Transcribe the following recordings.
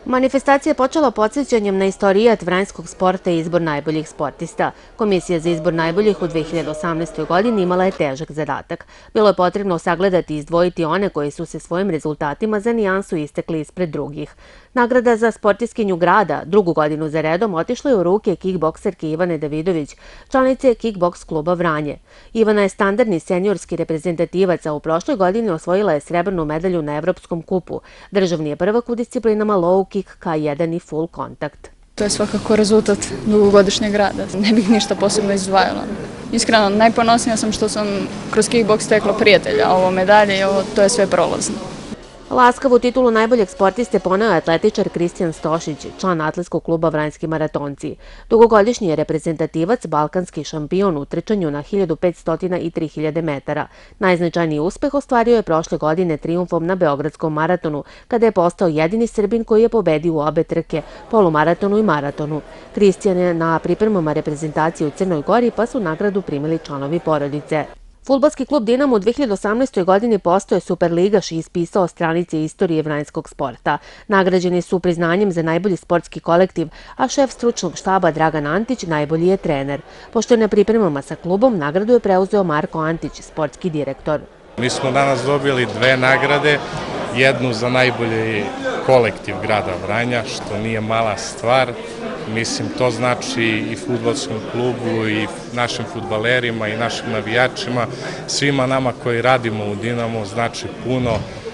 Manifestacija je počela podsjećanjem na istorijat vranjskog sporta i izbor najboljih sportista. Komisija za izbor najboljih u 2018. godini imala je težak zadatak. Bilo je potrebno sagledati i izdvojiti one koji su se svojim rezultatima za nijansu istekli ispred drugih. Nagrada za sportistkinju grada drugu godinu za redom otišla je u ruke kikbokserke Ivane Davidović, članice Kikboks kluba Vranje. Ivana je standardni seniorski reprezentativac, a u prošloj godini osvojila je srebrnu medalju na Evropskom kupu. Državni je prvak u disciplinama low kick, K1 i full kontakt. To je svakako rezultat dugogodišnjeg rada. Ne bih ništa posebno izdvajala. Iskreno, najponosnija sam što sam kroz kickboks stekla prijatelja. Ovo medalje i to je sve prolazno. Laskavu titulu najboljeg sportiste poneo je atletičar Kristijan Stošić, član atletskog kluba Vranjski maratonci. Dugogodišnji je reprezentativac, balkanski šampion u trčanju na 1500 i 3000 metara. Najznačajniji uspeh ostvario je prošle godine trijumfom na Beogradskom maratonu, kada je postao jedini Srbin koji je pobedio u obe trke, polumaratonu i maratonu. Kristijan je na pripremama reprezentacije u Crnoj Gori, pa su nagradu primili članovi porodice. Fudbalski klub Dinamo u 2018. godini postao je superligaš i ispisao stranice istorije vranjskog sporta. Nagrađeni su priznanjem za najbolji sportski kolektiv, a šef stručnog štaba Dragan Antić najbolji je trener. Pošto je na pripremama sa klubom, nagradu je preuzeo Marko Antić, sportski direktor. Mi smo danas dobili dve nagrade, jednu za najbolji kolektiv grada Vranja, što nije mala stvar. Mislim, to znači i fudbalskom klubu i našim fudbalerima i našim navijačima, svima nama koji radimo u Dinamo znači puno.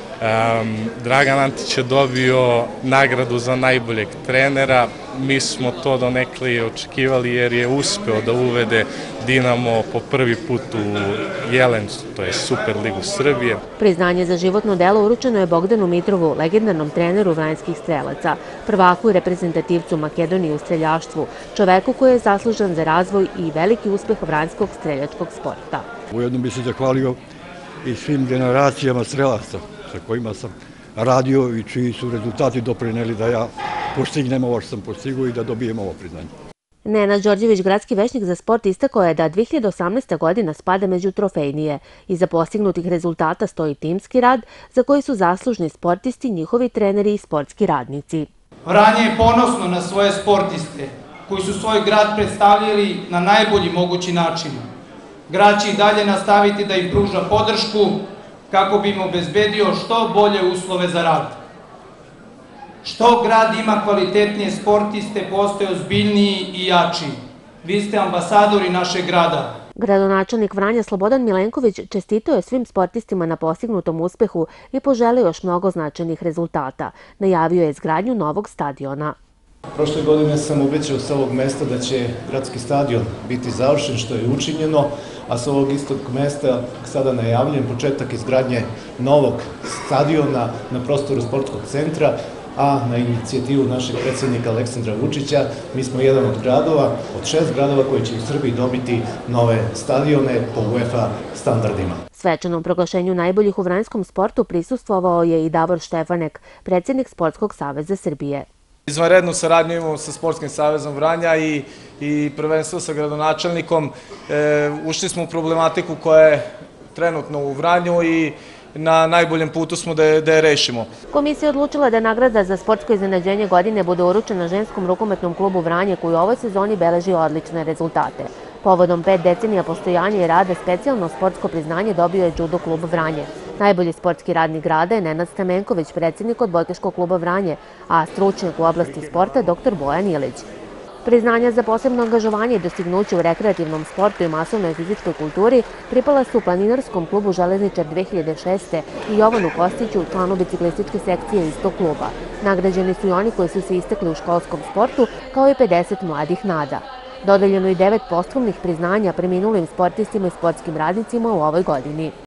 Dragan Antić je dobio nagradu za najboljeg trenera. Mi smo to donekle očekivali jer je uspeo da uvede Dinamo po prvi put u Jelen, to je Superligu Srbije. Priznanje za životno delo uručeno je Bogdanu Mitrovu, legendarnom treneru vranjskih strelaca, prvaku i reprezentativcu Makedonije u streljaštvu, čoveku koji je zaslužan za razvoj i veliki uspeh vranjskog streljačkog sporta. Ujedno bi se zahvalio i svim generacijama strelaca sa kojima sam radio i čiji su rezultati doprineli da ja postignem ovo što sam postigao i da dobijem ovo priznanje. Nenad Đorđević, gradski većnik za sport, istakao je da 2018. godina spada među trofejnije. Iza postignutih rezultata stoji timski rad za koji su zaslužni sportisti, njihovi treneri i sportski radnici. Vranje je ponosno na svoje sportiste koji su svoj grad predstavljali na najbolji mogući način. Grad će i dalje nastaviti da im pruža podršku kako bi im obezbedio što bolje uslove za rad. Što grad ima kvalitetnije sportiste, postaje ozbiljniji i jači. Vi ste ambasadori našeg grada. Gradonačelnik Vranja Slobodan Milenković čestitao je svim sportistima na postignutom uspehu i poželio još mnogo značajnih rezultata. Najavio je izgradnju novog stadiona. Prošle godine sam obećao sa ovog mesta da će gradski stadion biti završen, što je učinjeno, a sa ovog istog mesta sada najavljujem početak izgradnje novog stadiona na prostoru sportskog centra, a na inicijativu našeg predsjednika Aleksandra Vučića mi smo jedan od gradova, od 6 gradova koji će u Srbiji dobiti nove stadione po UEFA standardima. Svečanom proglašenju najboljih u vranjskom sportu prisustvovao je i Davor Štefanek, predsjednik Sportskog saveza Srbije. Izvanrednu saradnju imamo sa Sportskim savezom Vranja i prvenstvo sa gradonačelnikom. Ušli smo u problematiku koja je trenutno u Vranju i na najboljem putu smo da je rešimo. Komisija je odlučila da nagrada za sportsko iznenađenje godine bude uručena ženskom rukometnom klubu Vranje, koji u ovoj sezoni beleži odlične rezultate. Povodom 5 decenija postojanja i rada specijalno sportsko priznanje dobio je judo klub Vranje. Najbolji sportski radnik grada je Nenad Stamenković, predsjednik odbojkaškog kluba Vranje, a stručnjak u oblasti sporta dr. Bojan Ilić. Priznanja za posebno angažovanje i dostignuće u rekreativnom sportu i masovnoj fizičkoj kulturi pripala su Planinarskom klubu Železničar 2006. i Jovanu Kostiću, članu biciklističke sekcije istog kluba. Nagrađeni su i oni koji su se istekli u školskom sportu, kao i 50 mladih nada. Dodeljeno i 9 posthumnih priznanja preminulim sportistima i sportskim radnicima u ovoj godini.